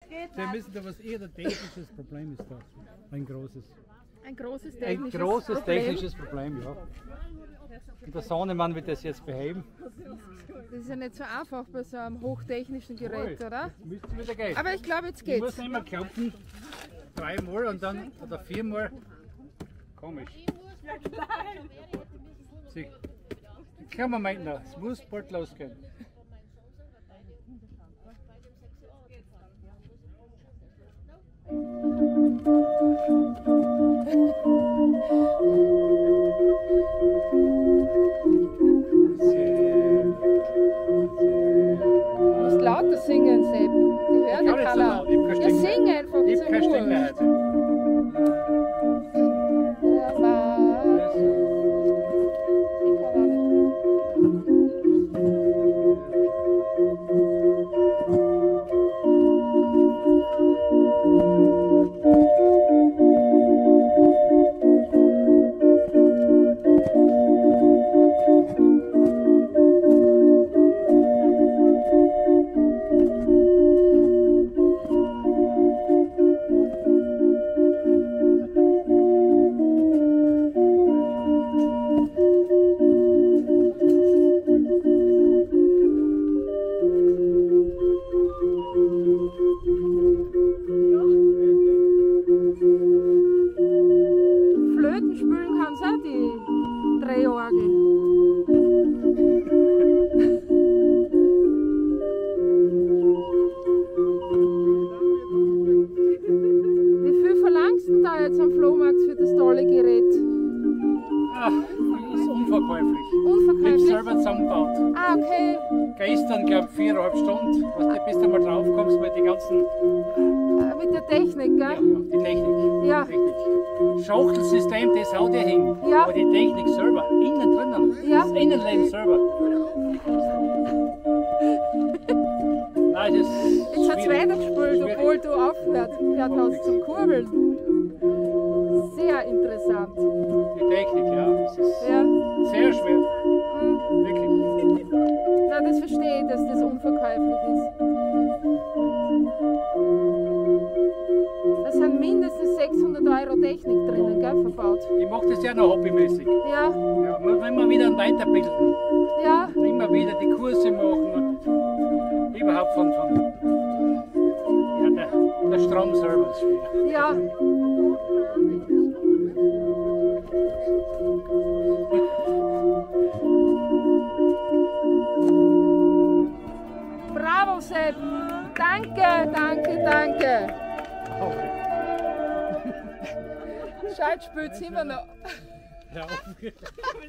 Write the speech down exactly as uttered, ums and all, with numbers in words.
Sie müssen da was eher ein technisches Problem ist da. Ein großes. Ein großes Ein technisches großes Problem. technisches Problem, ja. Und der Sohnemann wird das jetzt beheben. Das ist ja nicht so einfach bei so einem hochtechnischen Gerät, oder? Müsste wieder gehen. Aber ich glaube, jetzt Ich geht's. muss nicht mehr klopfen. Dreimal und dann, oder viermal. Komisch. Sie, kleinen Moment noch, es muss bald losgehen. Du musst lauter singen, Sepp. Die hören ja keiner. Ja, sing einfach. Ich ist habe ja keine wurscht. Stimme heute. Flöten spielen kannst auch die Drehorgel. Wie viel verlangst du da jetzt am Flohmarkt für das tolle Gerät? Ach, ist unverkäuflich. Ich habe Unverkäuflich? selber zusammengebaut. Ah, okay. Gestern, glaube ich, viereinhalb Stunden. Was du, bis du mal drauf kommst mit den ganzen. Äh, Mit der Technik, Ja, gell? ja, die Technik. Ja. Technik. Schachtelsystem, das haut ja hin. Ja. Aber die Technik selber, innen drinnen, Ja. das Innenleben selber. Nein, das ist Jetzt hat es schwierig. weitergespült, Schwierig. obwohl du aufgehört gehört hast zum Kurbeln. Sehr interessant. Die Technik, ja, das ist Ja. sehr schwer. Mhm. Wirklich. Na, das verstehe ich, dass das unverkäuflich ist. Da sind mindestens sechshundert Euro Technik drinnen, gell, verbaut. Ich mache das ja noch hobbymäßig. Ja, Ja, man will immer wieder weiterbilden. ja, Immer wieder die Kurse machen und überhaupt von, von ja, der, der Strom selber ist schwer. ja. Bravo, Sepp. Danke, danke, danke. Schaltspiel sind wir noch. Ja,